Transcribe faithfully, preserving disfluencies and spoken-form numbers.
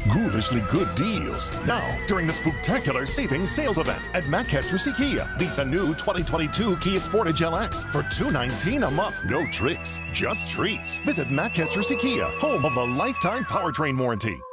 Ghoulishly good deals. Now, during the Spooktacular Savings Sales Event at Castrucci Kia. Lease a new twenty twenty-two Kia Sportage L X for two hundred nineteen dollars a month. No tricks, just treats. Visit Castrucci Kia, home of the lifetime powertrain warranty.